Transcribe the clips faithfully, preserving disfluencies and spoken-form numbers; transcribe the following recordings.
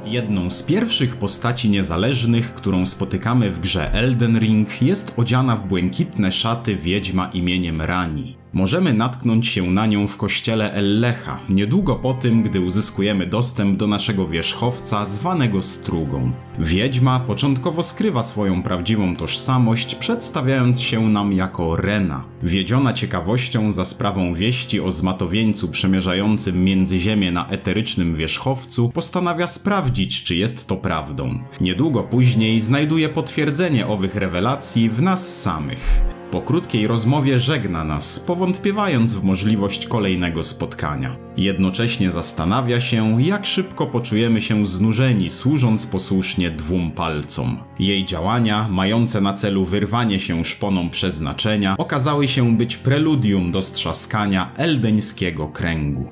Jedną z pierwszych postaci niezależnych, którą spotykamy w grze Elden Ring, jest odziana w błękitne szaty wiedźma imieniem Ranni. Możemy natknąć się na nią w kościele El-Lecha, niedługo po tym, gdy uzyskujemy dostęp do naszego wierzchowca zwanego Strugą. Wiedźma początkowo skrywa swoją prawdziwą tożsamość, przedstawiając się nam jako Rena. Wiedziona ciekawością za sprawą wieści o zmatowieńcu przemierzającym międzyziemię na eterycznym wierzchowcu, postanawia sprawdzić, czy jest to prawdą. Niedługo później znajduje potwierdzenie owych rewelacji w nas samych. Po krótkiej rozmowie żegna nas, powątpiewając w możliwość kolejnego spotkania. Jednocześnie zastanawia się, jak szybko poczujemy się znużeni, służąc posłusznie dwóm palcom. Jej działania, mające na celu wyrwanie się szponom przeznaczenia, okazały się być preludium do strzaskania eldeńskiego kręgu.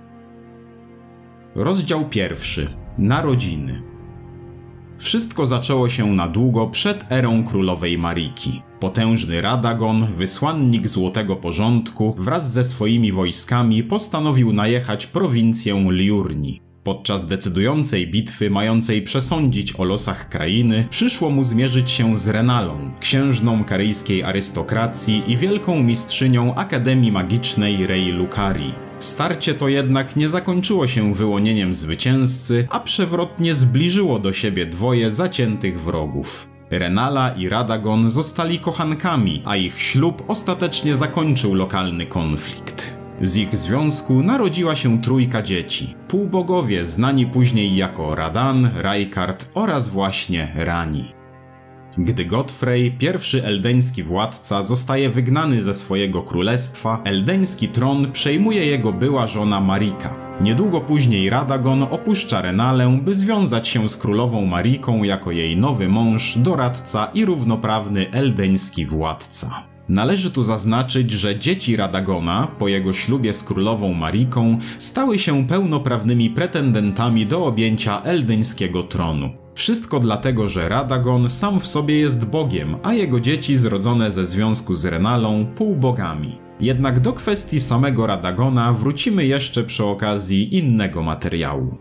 Rozdział pierwszy. Narodziny. Wszystko zaczęło się na długo przed erą królowej Mariki. Potężny Radagon, wysłannik Złotego Porządku, wraz ze swoimi wojskami postanowił najechać prowincję Liurni. Podczas decydującej bitwy mającej przesądzić o losach krainy, przyszło mu zmierzyć się z Renalą, księżną karyjskiej arystokracji i wielką mistrzynią Akademii Magicznej Rei Lucarii. Starcie to jednak nie zakończyło się wyłonieniem zwycięzcy, a przewrotnie zbliżyło do siebie dwoje zaciętych wrogów. Renala i Radagon zostali kochankami, a ich ślub ostatecznie zakończył lokalny konflikt. Z ich związku narodziła się trójka dzieci, półbogowie znani później jako Radan, Rajkard oraz właśnie Ranni. Gdy Godfrey, pierwszy eldeński władca, zostaje wygnany ze swojego królestwa, eldeński tron przejmuje jego była żona Marika. Niedługo później Radagon opuszcza Renalę, by związać się z królową Mariką jako jej nowy mąż, doradca i równoprawny eldeński władca. Należy tu zaznaczyć, że dzieci Radagona, po jego ślubie z królową Mariką, stały się pełnoprawnymi pretendentami do objęcia eldeńskiego tronu. Wszystko dlatego, że Radagon sam w sobie jest bogiem, a jego dzieci zrodzone ze związku z Renalą półbogami. Jednak do kwestii samego Radagona wrócimy jeszcze przy okazji innego materiału.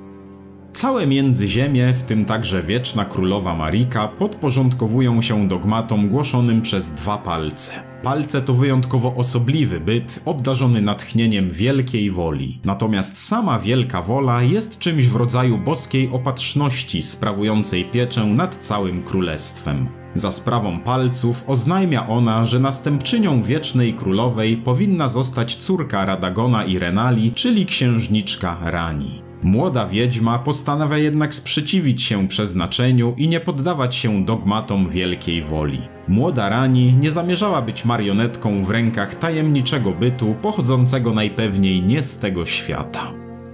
Całe Międzyziemie, w tym także wieczna królowa Marika, podporządkowują się dogmatom głoszonym przez dwa palce. Palce to wyjątkowo osobliwy byt, obdarzony natchnieniem wielkiej woli. Natomiast sama wielka wola jest czymś w rodzaju boskiej opatrzności, sprawującej pieczę nad całym królestwem. Za sprawą palców oznajmia ona, że następczynią wiecznej królowej powinna zostać córka Radagona i Renali, czyli księżniczka Ranni. Młoda wiedźma postanawia jednak sprzeciwić się przeznaczeniu i nie poddawać się dogmatom wielkiej woli. Młoda Ranni nie zamierzała być marionetką w rękach tajemniczego bytu pochodzącego najpewniej nie z tego świata.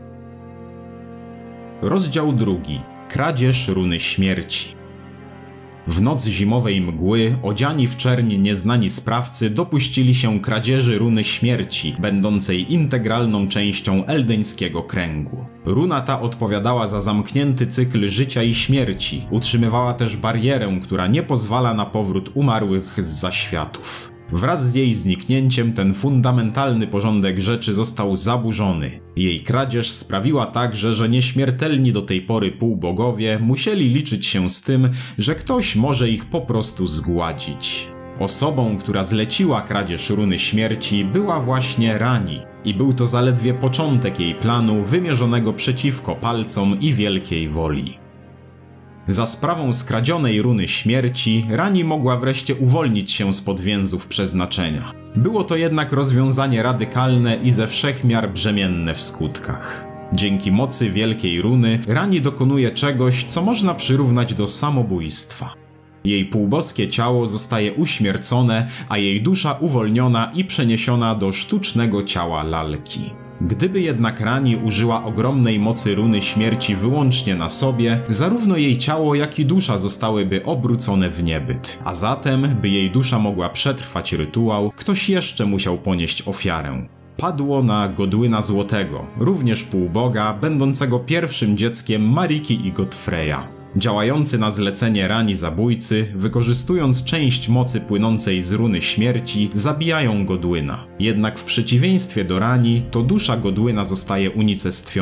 Rozdział drugi. Kradzież runy śmierci. W noc zimowej mgły, odziani w czerń nieznani sprawcy dopuścili się kradzieży runy śmierci, będącej integralną częścią eldeńskiego kręgu. Runa ta odpowiadała za zamknięty cykl życia i śmierci, utrzymywała też barierę, która nie pozwala na powrót umarłych z zaświatów. Wraz z jej zniknięciem ten fundamentalny porządek rzeczy został zaburzony. Jej kradzież sprawiła także, że nieśmiertelni do tej pory półbogowie musieli liczyć się z tym, że ktoś może ich po prostu zgładzić. Osobą, która zleciła kradzież runy śmierci, była właśnie Ranni i był to zaledwie początek jej planu wymierzonego przeciwko palcom i wielkiej woli. Za sprawą skradzionej runy śmierci Ranni mogła wreszcie uwolnić się spod więzów przeznaczenia. Było to jednak rozwiązanie radykalne i ze wszech miar brzemienne w skutkach. Dzięki mocy wielkiej runy Ranni dokonuje czegoś, co można przyrównać do samobójstwa. Jej półboskie ciało zostaje uśmiercone, a jej dusza uwolniona i przeniesiona do sztucznego ciała lalki. Gdyby jednak Ranni użyła ogromnej mocy runy śmierci wyłącznie na sobie, zarówno jej ciało, jak i dusza zostałyby obrócone w niebyt. A zatem, by jej dusza mogła przetrwać rytuał, ktoś jeszcze musiał ponieść ofiarę. Padło na Godwyna Złotego, również półboga, będącego pierwszym dzieckiem Mariki i Godfreya. Działający na zlecenie Ranni zabójcy, wykorzystując część mocy płynącej z runy śmierci, zabijają Godwyna. Jednak w przeciwieństwie do Ranni, to dusza Godwyna zostaje unicestwiona.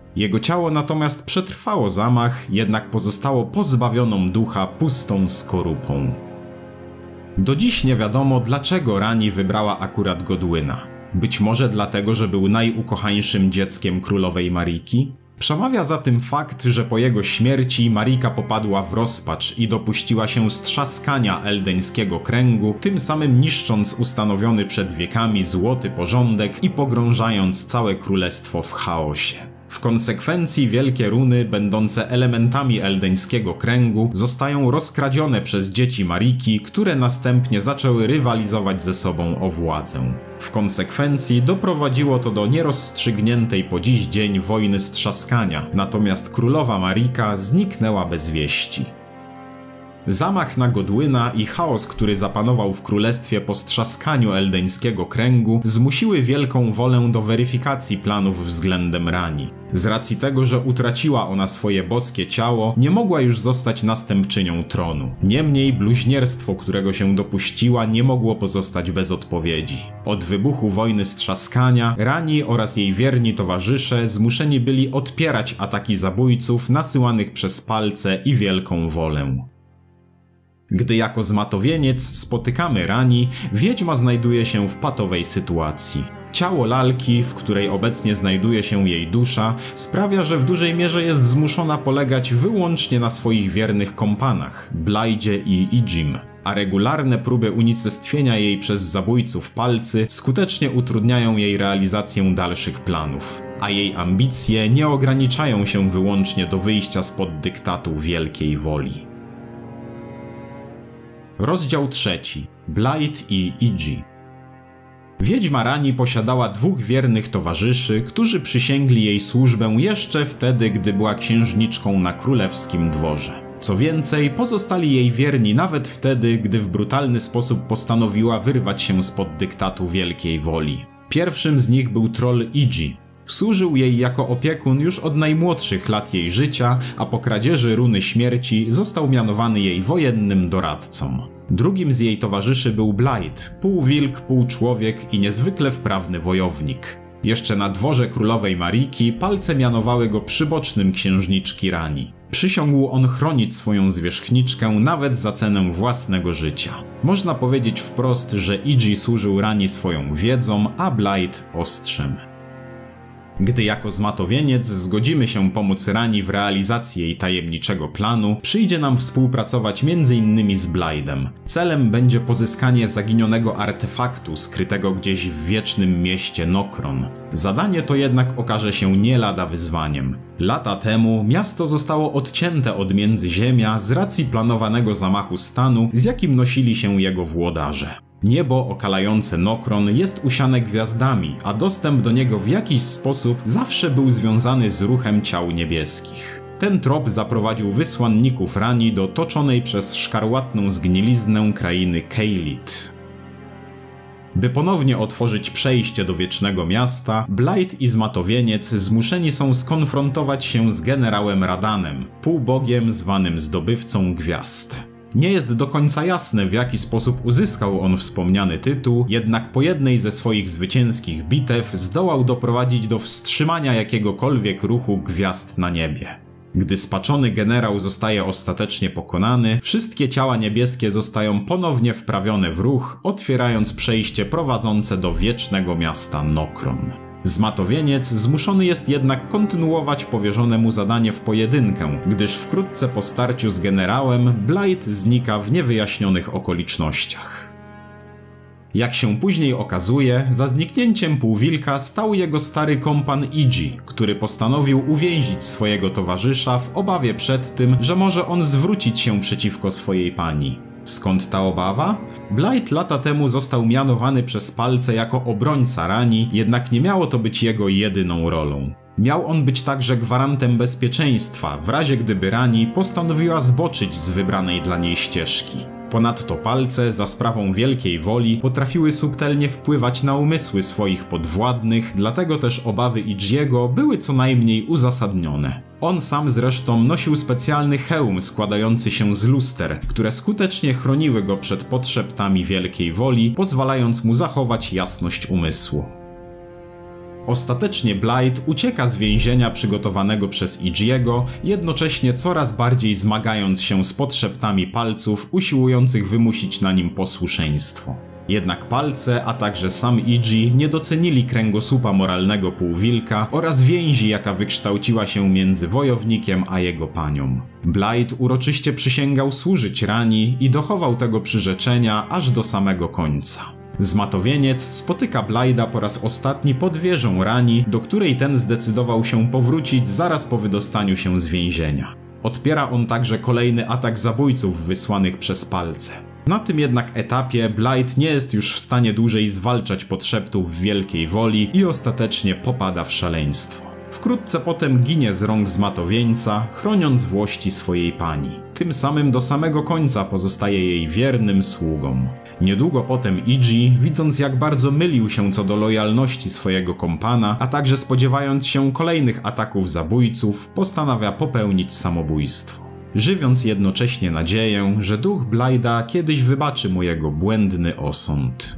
Jego ciało natomiast przetrwało zamach, jednak pozostało pozbawioną ducha pustą skorupą. Do dziś nie wiadomo, dlaczego Rani wybrała akurat Godwyna. Być może dlatego, że był najukochańszym dzieckiem królowej Mariki? Przemawia za tym fakt, że po jego śmierci Marika popadła w rozpacz i dopuściła się strzaskania eldeńskiego kręgu, tym samym niszcząc ustanowiony przed wiekami złoty porządek i pogrążając całe królestwo w chaosie. W konsekwencji wielkie runy, będące elementami eldeńskiego kręgu, zostają rozkradzione przez dzieci Mariki, które następnie zaczęły rywalizować ze sobą o władzę. W konsekwencji doprowadziło to do nierozstrzygniętej po dziś dzień wojny strzaskania, natomiast królowa Marika zniknęła bez wieści. Zamach na Godwyna i chaos, który zapanował w królestwie po strzaskaniu eldeńskiego kręgu, zmusiły wielką wolę do weryfikacji planów względem Rani. Z racji tego, że utraciła ona swoje boskie ciało, nie mogła już zostać następczynią tronu. Niemniej bluźnierstwo, którego się dopuściła, nie mogło pozostać bez odpowiedzi. Od wybuchu wojny strzaskania Rani oraz jej wierni towarzysze zmuszeni byli odpierać ataki zabójców nasyłanych przez palce i wielką wolę. Gdy jako zmatowieniec spotykamy Rani, wiedźma znajduje się w patowej sytuacji. Ciało lalki, w której obecnie znajduje się jej dusza, sprawia, że w dużej mierze jest zmuszona polegać wyłącznie na swoich wiernych kompanach, Blaidzie i Idjim, a regularne próby unicestwienia jej przez zabójców palcy skutecznie utrudniają jej realizację dalszych planów, a jej ambicje nie ograniczają się wyłącznie do wyjścia spod dyktatu wielkiej woli. Rozdział trzeci. Blaid i Idji. Wiedźma Rani posiadała dwóch wiernych towarzyszy, którzy przysięgli jej służbę jeszcze wtedy, gdy była księżniczką na królewskim dworze. Co więcej, pozostali jej wierni nawet wtedy, gdy w brutalny sposób postanowiła wyrwać się spod dyktatu wielkiej woli. Pierwszym z nich był troll Idji. Służył jej jako opiekun już od najmłodszych lat jej życia, a po kradzieży runy śmierci został mianowany jej wojennym doradcą. Drugim z jej towarzyszy był Blaid, pół wilk, pół człowiek i niezwykle wprawny wojownik. Jeszcze na dworze królowej Mariki palce mianowały go przybocznym księżniczki Rani. Przysiągł on chronić swoją zwierzchniczkę nawet za cenę własnego życia. Można powiedzieć wprost, że Idji służył Rani swoją wiedzą, a Blaid ostrzem. Gdy jako zmatowieniec zgodzimy się pomóc Rani w realizacji jej tajemniczego planu, przyjdzie nam współpracować między innymi z Blaidem. Celem będzie pozyskanie zaginionego artefaktu skrytego gdzieś w wiecznym mieście Nokron. Zadanie to jednak okaże się nie lada wyzwaniem. Lata temu miasto zostało odcięte od Międzyziemia z racji planowanego zamachu stanu, z jakim nosili się jego włodarze. Niebo okalające Nokron jest usiane gwiazdami, a dostęp do niego w jakiś sposób zawsze był związany z ruchem ciał niebieskich. Ten trop zaprowadził wysłanników Rani do toczonej przez szkarłatną zgniliznę krainy Keilit. By ponownie otworzyć przejście do Wiecznego Miasta, Blaid i Zmatowieniec zmuszeni są skonfrontować się z generałem Radanem, półbogiem zwanym zdobywcą gwiazd. Nie jest do końca jasne, w jaki sposób uzyskał on wspomniany tytuł, jednak po jednej ze swoich zwycięskich bitew zdołał doprowadzić do wstrzymania jakiegokolwiek ruchu gwiazd na niebie. Gdy spaczony generał zostaje ostatecznie pokonany, wszystkie ciała niebieskie zostają ponownie wprawione w ruch, otwierając przejście prowadzące do Wiecznego Miasta Nokron. Zmatowieniec zmuszony jest jednak kontynuować powierzone mu zadanie w pojedynkę, gdyż wkrótce po starciu z generałem Blaid znika w niewyjaśnionych okolicznościach. Jak się później okazuje, za zniknięciem półwilka stał jego stary kompan Idji, który postanowił uwięzić swojego towarzysza w obawie przed tym, że może on zwrócić się przeciwko swojej pani. Skąd ta obawa? Blaid lata temu został mianowany przez palce jako obrońca Rani, jednak nie miało to być jego jedyną rolą. Miał on być także gwarantem bezpieczeństwa, w razie gdyby Rani postanowiła zboczyć z wybranej dla niej ścieżki. Ponadto palce, za sprawą wielkiej woli, potrafiły subtelnie wpływać na umysły swoich podwładnych, dlatego też obawy Idjiego były co najmniej uzasadnione. On sam zresztą nosił specjalny hełm składający się z luster, które skutecznie chroniły go przed podszeptami wielkiej woli, pozwalając mu zachować jasność umysłu. Ostatecznie Blight ucieka z więzienia przygotowanego przez Igiego, jednocześnie coraz bardziej zmagając się z podszeptami palców usiłujących wymusić na nim posłuszeństwo. Jednak palce, a także sam Igi nie docenili kręgosłupa moralnego półwilka oraz więzi, jaka wykształciła się między wojownikiem a jego panią. Blight uroczyście przysięgał służyć Rani i dochował tego przyrzeczenia aż do samego końca. Zmatowieniec spotyka Blighta po raz ostatni pod wieżą Rani, do której ten zdecydował się powrócić zaraz po wydostaniu się z więzienia. Odpiera on także kolejny atak zabójców wysłanych przez palce. Na tym jednak etapie Blight nie jest już w stanie dłużej zwalczać podszeptów wielkiej woli i ostatecznie popada w szaleństwo. Wkrótce potem ginie z rąk zmatowieńca, chroniąc włości swojej pani. Tym samym do samego końca pozostaje jej wiernym sługą. Niedługo potem Igi, widząc jak bardzo mylił się co do lojalności swojego kompana, a także spodziewając się kolejnych ataków zabójców, postanawia popełnić samobójstwo, żywiąc jednocześnie nadzieję, że duch Blighta kiedyś wybaczy mu jego błędny osąd.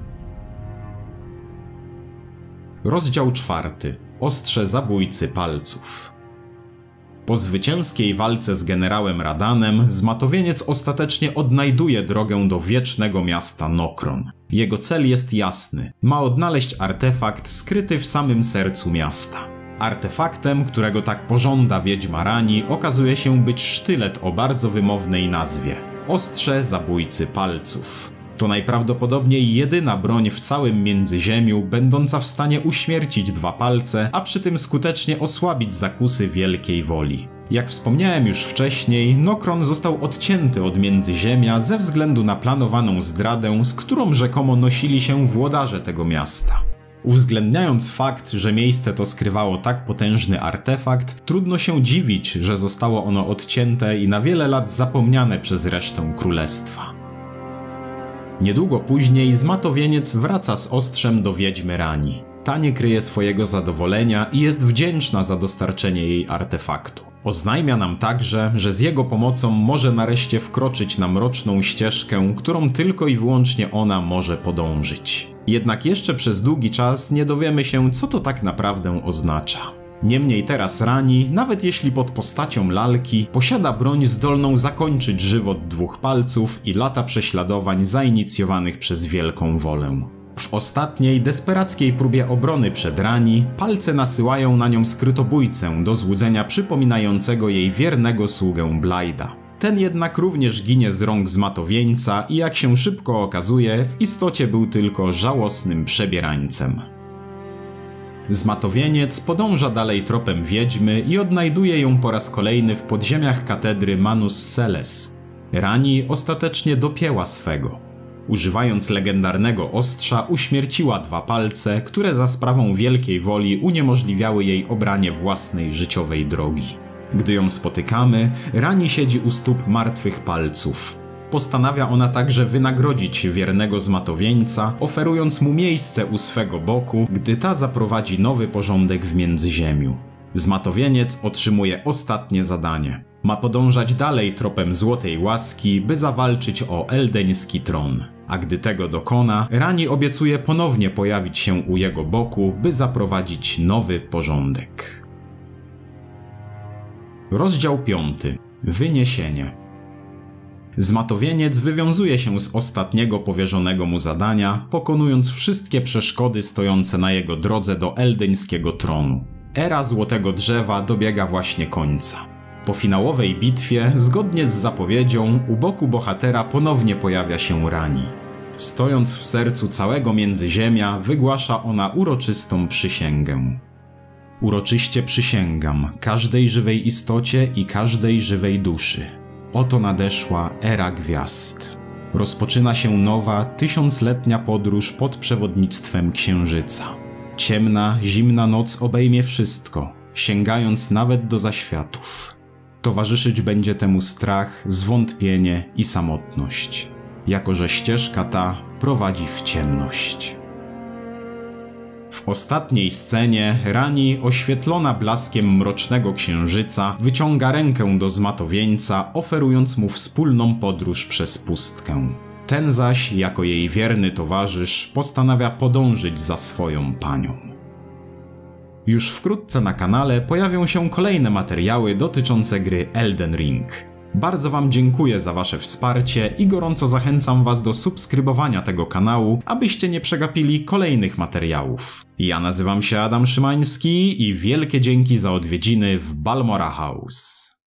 Rozdział czwarty. Ostrze zabójcy palców. Po zwycięskiej walce z generałem Radanem, zmatowieniec ostatecznie odnajduje drogę do wiecznego miasta Nokron. Jego cel jest jasny. Ma odnaleźć artefakt skryty w samym sercu miasta. Artefaktem, którego tak pożąda wiedźma Rani, okazuje się być sztylet o bardzo wymownej nazwie – Ostrze zabójcy palców. To najprawdopodobniej jedyna broń w całym Międzyziemiu, będąca w stanie uśmiercić dwa palce, a przy tym skutecznie osłabić zakusy wielkiej woli. Jak wspomniałem już wcześniej, Nokron został odcięty od Międzyziemia ze względu na planowaną zdradę, z którą rzekomo nosili się włodarze tego miasta. Uwzględniając fakt, że miejsce to skrywało tak potężny artefakt, trudno się dziwić, że zostało ono odcięte i na wiele lat zapomniane przez resztę królestwa. Niedługo później zmatowieniec wraca z ostrzem do wiedźmy Rani. Ta nie kryje swojego zadowolenia i jest wdzięczna za dostarczenie jej artefaktu. Oznajmia nam także, że z jego pomocą może nareszcie wkroczyć na mroczną ścieżkę, którą tylko i wyłącznie ona może podążyć. Jednak jeszcze przez długi czas nie dowiemy się, co to tak naprawdę oznacza. Niemniej teraz Rani, nawet jeśli pod postacią lalki, posiada broń zdolną zakończyć żywot dwóch palców i lata prześladowań zainicjowanych przez wielką wolę. W ostatniej, desperackiej próbie obrony przed Rani, palce nasyłają na nią skrytobójcę do złudzenia przypominającego jej wiernego sługę Blighta. Ten jednak również ginie z rąk zmatowieńca i jak się szybko okazuje, w istocie był tylko żałosnym przebierańcem. Zmatowieniec podąża dalej tropem wiedźmy i odnajduje ją po raz kolejny w podziemiach katedry Manus Celes. Rani ostatecznie dopięła swego. Używając legendarnego ostrza uśmierciła dwa palce, które za sprawą wielkiej woli uniemożliwiały jej obranie własnej życiowej drogi. Gdy ją spotykamy, Rani siedzi u stóp martwych palców. Postanawia ona także wynagrodzić wiernego zmatowieńca, oferując mu miejsce u swego boku, gdy ta zaprowadzi nowy porządek w Międzyziemiu. Zmatowieniec otrzymuje ostatnie zadanie. Ma podążać dalej tropem złotej łaski, by zawalczyć o eldeński tron. A gdy tego dokona, Rani obiecuje ponownie pojawić się u jego boku, by zaprowadzić nowy porządek. Rozdział piąty. Wyniesienie. Zmatowieniec wywiązuje się z ostatniego powierzonego mu zadania, pokonując wszystkie przeszkody stojące na jego drodze do eldeńskiego tronu. Era Złotego Drzewa dobiega właśnie końca. Po finałowej bitwie, zgodnie z zapowiedzią, u boku bohatera ponownie pojawia się Rani. Stojąc w sercu całego Międzyziemia, wygłasza ona uroczystą przysięgę. Uroczyście przysięgam każdej żywej istocie i każdej żywej duszy. Oto nadeszła era gwiazd. Rozpoczyna się nowa, tysiącletnia podróż pod przewodnictwem Księżyca. Ciemna, zimna noc obejmie wszystko, sięgając nawet do zaświatów. Towarzyszyć będzie temu strach, zwątpienie i samotność, jako że ścieżka ta prowadzi w ciemność. W ostatniej scenie Rani, oświetlona blaskiem mrocznego księżyca, wyciąga rękę do zmatowieńca, oferując mu wspólną podróż przez pustkę. Ten zaś, jako jej wierny towarzysz, postanawia podążyć za swoją panią. Już wkrótce na kanale pojawią się kolejne materiały dotyczące gry Elden Ring. Bardzo Wam dziękuję za Wasze wsparcie i gorąco zachęcam Was do subskrybowania tego kanału, abyście nie przegapili kolejnych materiałów. Ja nazywam się Adam Szymański i wielkie dzięki za odwiedziny w Balmora House.